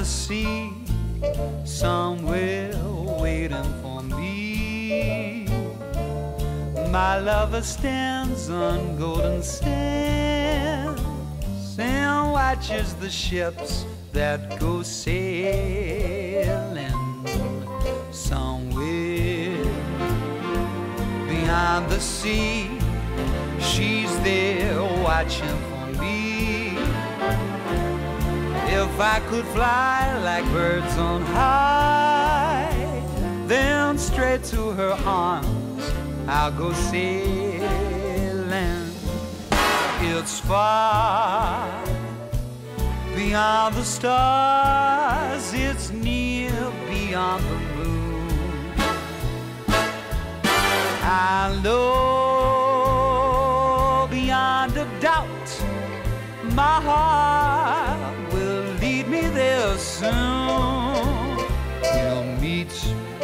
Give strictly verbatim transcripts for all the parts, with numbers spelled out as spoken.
the sea, somewhere waiting for me. My lover stands on golden sands and watches the ships that go sailing somewhere beyond the sea. She's there watching for me. If I could fly like birds on high, then straight to her arms I'll go sailing. It's far beyond the stars, it's near beyond the moon. I know beyond a doubt my heart will lead me there soon. We'll meet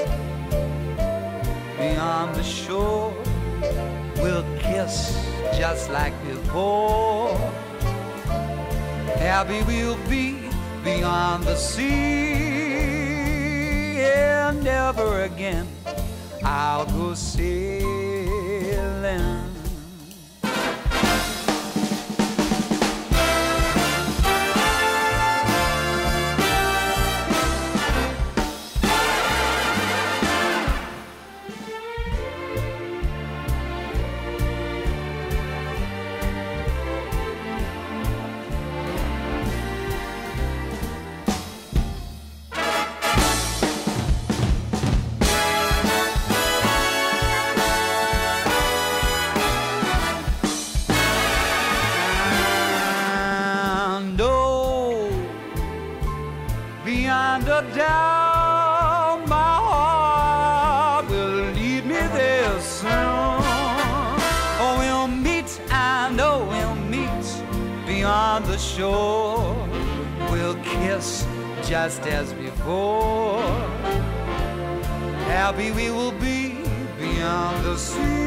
beyond the shore, we'll kiss just like before. Happy we'll be beyond the sea, and never again I'll go sailing. Beyond a doubt, my heart will lead me there soon. Oh, we'll meet, I know we'll meet beyond the shore. We'll kiss just as before. Happy we will be beyond the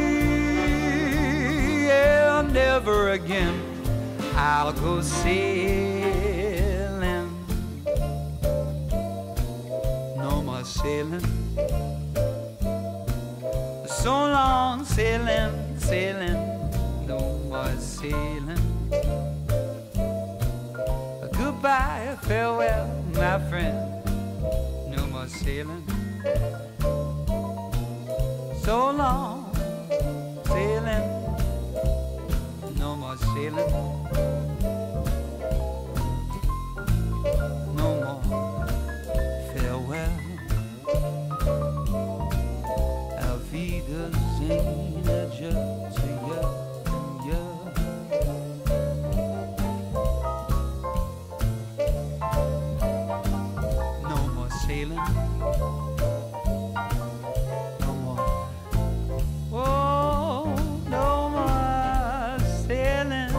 sea, and never again I'll go sailing. Sailing, so long sailing, sailing, no more sailing. Goodbye, farewell, my friend, no more sailing. So long sailing, no more sailing. No more farewell. No more sailing, no more, oh, no more sailing,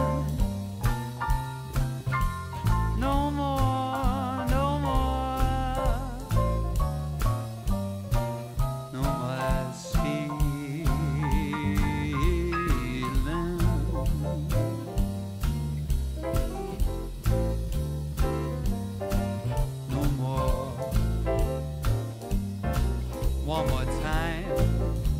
no more, no more, no more sailing. One more time.